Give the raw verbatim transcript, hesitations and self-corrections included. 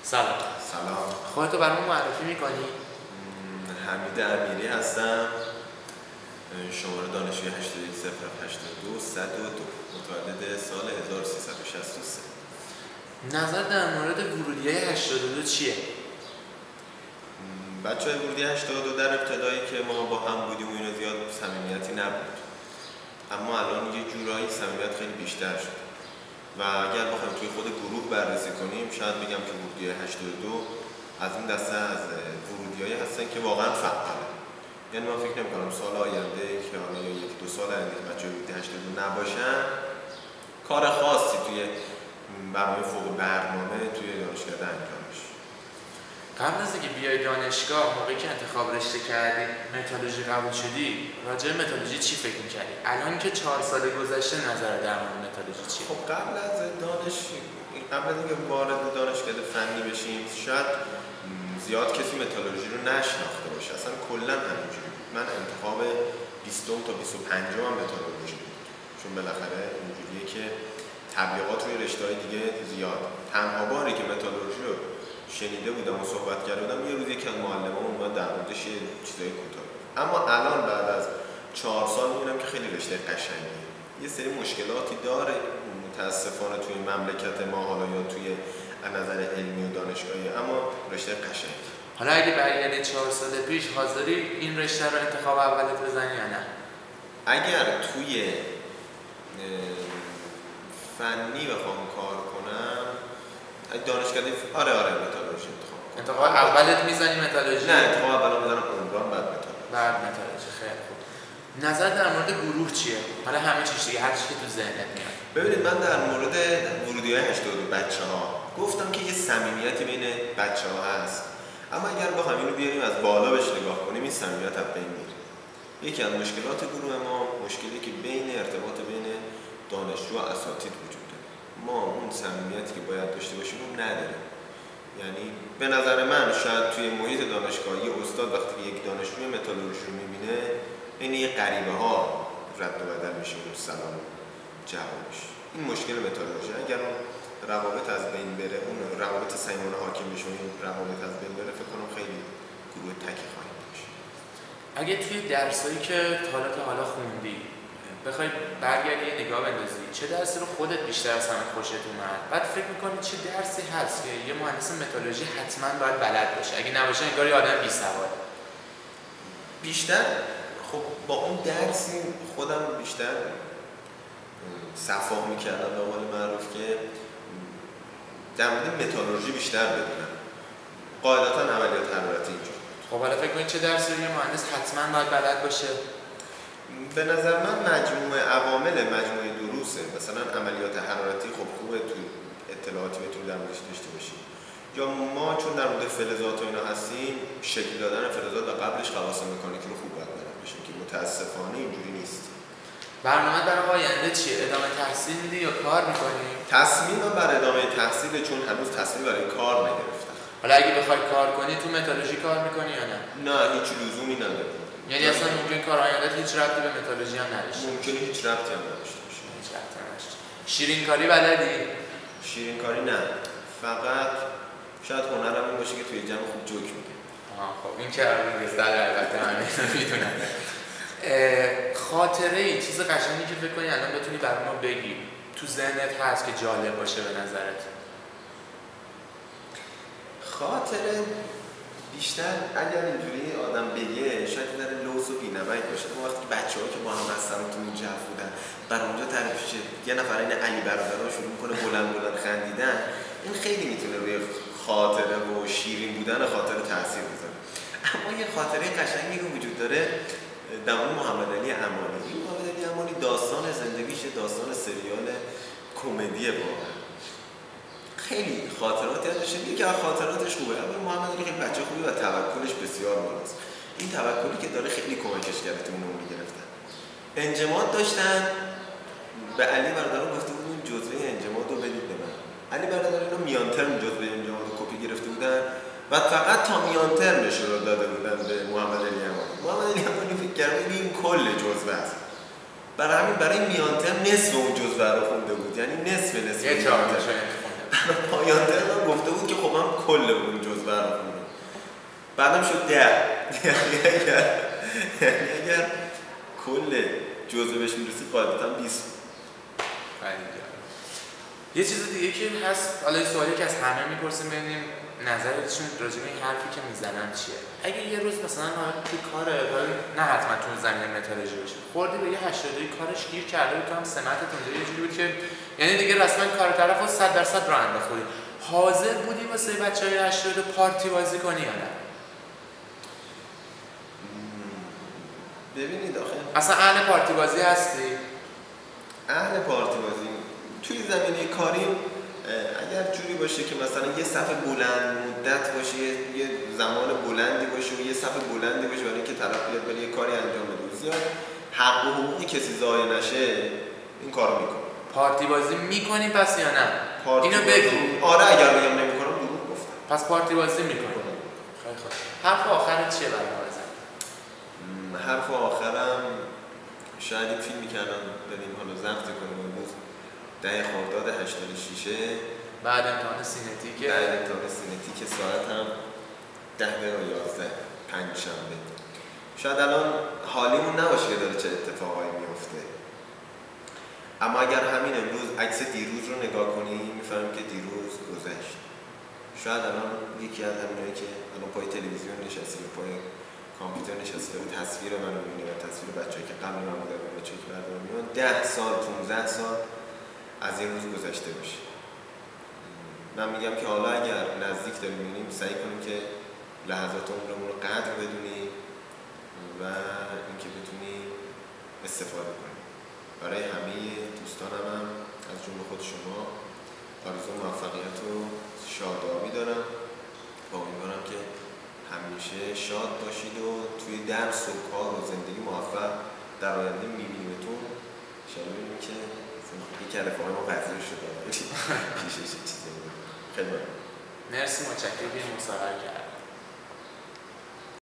سلام. سلام. خودتو برامون معرفی میکنی؟ حمید امیری هستم. شماره دانشجوی هشت یک صفر هشت دو صد و دو، متولد سال هزار و سیصد و شصت و سه. نظر در مورد ورودیای هشتاد و دو چیه؟ بچه های ورودی هشتاد و دو در ابتدایی که ما با هم بودیم و اینا زیاد صمیمیتی نبود، اما الان یه جورایی صمیمیت خیلی بیشتر شد و اگر بخوایم توی خود گروه بررسی کنیم شاید بگم که ورودی هشتاد و دو از این دسته از ورودیایی هستن که واقعا فعاله. یعنی من فکر نمی‌کنم سال آینده که حالا یا یک دو سال آینده که بچه‌های ورودی هشتاد و دو نباشن کار خاصی توی برنامه فوق برنامه توی دانشگاه انجام بشه. قبل از اینکه بیای دانشگاه، موقعی که انتخاب رشته کردی متالورژی قبول شدی، راجع به متالورژی چی فکر می‌کردی؟ الان که چهار سال گذشته نظر در مورد متالورژی چیه؟ خب قبل از دانش قبل از اینکه وارد دانشگاه فنی بشیم شاید زیاد کسی متالورژی رو نشناخته باشه. اصلا کلا همینجوری. من انتخاب بیستم تا بیست و پنجم هم متالورژی بود، چون بالاخره اینجوریه که تبلیغات روی رشته‌های دیگه زیاد. تنها باری که متالورژی رو شنیده بودم و صحبت کرده بودم یه روز یکی از معلم‌ها اومد در موردش یه چیزای کوتاه. اما الان بعد از چهار سال می‌بینم که خیلی رشته قشنگیه. یه سری مشکلاتی داره متاسفانه توی مملکت ما، حالا یا توی از نظر علمی و دانشگاهی، اما رشته قشنگی. حالا اگه برگردی چهار سال پیش حاضری این رشته رو انتخاب اولت بزنی یا نه؟ اگر توی فنی بخوام کار کنم دانشگاه آره آره متالورژی انتخاب کنم. انتخاب اولت میزنی متالورژی؟ نه، انتخاب اولم میزنم عمران، بعد متالورژی. بعد متالورژی. خیلی خوب. نظر در مورد گروه چیه؟ حالا همه چیز دیگه، هر چیزی که تو ذهنت میاد. ببینید من در مورد ورودی‌های هشتاد و دو بچه‌ها گفتم که یه صمیمیتی بین بچه‌ها هست، اما اگر بخوایم اینو بیاریم از بالا بهش نگاه کنیم این صمیمیت از بین میره. یکی از مشکلات گروه ما مشکلی که بین ارتباط بین دانشجو و اساتید وجود داره. ما اون صمیمیتی که باید داشته باشیم اون نداریم. یعنی به نظر من شاید توی محیط دانشگاهی استاد وقتی یک دانشجوی متالورژی رو می‌بینه این یه غریبه ها رد و بدل میشه اون سلام جوابش. این مشکل متالورژی. اگر اون روابط از بین بره، اون روابط صمیمانه حاکم بشه، این روابط از بین بره، فکر کنم خیلی گروه تکی خواهیم باشه. اگه توی درسایی که حالا تا حالا خوندی بخوای برگردی یه نگاه بندازی، چه درسی رو خودت بیشتر از همه خوشت اومد؟ بعد فکر می‌کنی چه درسی هست که یه مهندس متالورژی حتما باید بلد باشه؟ اگه نباشه انگار یه آدم بی‌سواد. بیشتر خب با اون درسی خودم بیشتر صفا می‌کردم به قول معروف که در مورد متالورژی بیشتر بدونم. قاعدتاً عملیات حرارتی اینجور. خب حالا فکر کنید چه درسی رو یه مهندس حتما باید بلد باشه؟ به نظر من مجموعه عوامل مجموعه دروسه. مثلا عملیات حرارتی خب خوبه تو اطلاعاتی بتونی در موردش داشته باشی. یا ما چون در مورد فلزات و اینا هستیم، شکل دادن فلزات و قبلش خواص مکانیکی رو خوب باید بلد باشیم که متاسفانه اینجوری نیست. برنامه برای آینده چیه؟ ادامه تحصیل میدی یا کار می‌کنی؟ تصمیمم بر ادامه تحصیل، چون هنوز تصمیم برای کار نگرفتم. حالا اگه بخوای کار کنی تو متالورژی کار می‌کنی یا نه؟ نه، هیچ لزومی نداره. یعنی اصلا ممکن کار آینده‌ت هیچ ربطی به متالورژی هم نداشته باشه. ممکنه هیچ ربطی هم نداشته باشه. هیچ ربطی نداشته. شیرین کاری بلدی؟ شیرین کاری نه. فقط شاید هنرم این باشه که توی جمع خوب جوک میگه. آها خب این که در البته همه میدونن. خاطره ای چیز قشنگی که فکر کنی الان بتونی برای ما بگی تو ذهنت هست که جالب باشه به نظرت؟ خاطره بیشتر اگر اینجوری آدم بگه شاید در لوس و بی‌نمک باشه. اون وقتی بچه‌ها که با هم هستن تو اون جمع بودن بر اونجا تعریف شه، یه نفر این علی برادرها شروع می‌کنه بلند بلند خندیدن، این خیلی میتونه روی خاطره و شیرین بودن خاطره تاثیر بذاره. اما یه خاطره قشنگی که وجود داره در مورد محمد علی امانی. این محمد علی امانی داستان زندگیش داستان سریال کمدی واقعا. خیلی خاطراتی ازش. یکی از خاطراتش خوبه. اما محمد علی خیلی بچه خوبی و توکلش بسیار بالاست. این توکلی که داره خیلی کمکش کرده تو نمره گرفتن. انجماد داشتن، به علی برادران گفته بود اون جزوه انجماد رو بدید به من. علی برادران اینا میان ترم جزوه انجماد رو کپی گرفته بودن و فقط تا میان ترمش رو داده بودن به محمد علی امانی. محمد علی امانی فکر کرد این کل جزوه است. برای همین برای میان ترم نصف اون جزوه رو خونده بود. یعنی نصف نصف. یه چهارتاشو پایان ترم گفته بود که خب من کل بعدم شد ده. یعنی اگر یعنی اگر کل جزء بهش میرسی قاعدتا بیست. یه چیز دیگه که هست، حالا این سوالی که از همه میپرسیم ببینیم نظرتشون راجع به این حرفی که میزنن چیه. اگه یه روز مثلا تو کار نه حتما تو زمینه متالورژی باشه، خوردی به یه هشتادی کارش گیر کرده بود، تو هم سمتت اونجا یه جوری بود که یعنی دیگه رسما کار طرفو صد درصد راه انداختی، حاضر بودی واسه بچهای هشتادی پارتی بازی کنی یا نه؟ ببینید آخه اصلا اهل پارتی بازی هستی؟ اهل پارتی بازی توی زمینه کاری اگر جوری باشه که مثلا یه صف بلند مدت باشه، یه زمان بلندی باشه و یه صف بلندی باشه برای اینکه طرف بیاد برای یه کاری انجام بده، زیاد حق و حقوقی کسی ضایع نشه، این کارو میکنه. پارتی بازی میکنی پس یا نه؟ اینو بگو. آره اگر بگم نمیکنم دروغ گفتم. پس پارتی بازی میکنی. خیلی خوب. حرف آخرت چیه برنامه بزن؟ حرف آخرم شاید این فیلمی که الان داریم حالا ضبط کنیم امروز ده خرداد هشتاد و شش بعد امتحان سینتیکه بعد امتحان سینتیک ساعت هم ده دقیقه یازده پنج شنبه. شاید الان حالیمون نباشه که داره چه اتفاقایی میفته، اما اگر همین امروز عکس دیروز رو نگاه کنیم میفهمیم که دیروز گذشت. شاید الان یکی از همینایی که الان پای تلویزیون نشسته و پای کامپیوتر نشسته و تصویر من رو می‌بینه و تصویر بچه‌ای که قبل من بودن و بچه‌ای که بعد من میان ده سال پانزده سال از این روز گذشته باشه. من میگم که حالا اگر نزدیک داریم می‌بینیم سعی کنیم که لحظات عمرمون رو قدر بدونیم و اینکه بتونیم استفاده کنیم. برای همه دوستانم هم از جمله خود شما آرزو موفقیت و شادابی دارم و امیدوارم که همیشه شاد باشید و توی درس و کار و زندگی موفق در آینده می‌بینیمتون. انشاءالله ببینیم که یکی از رفاقای ما پذیرش شده پیشش چیزی بود. خیلی ممنون. مرسی، متشکرم که مصاحبه کردید.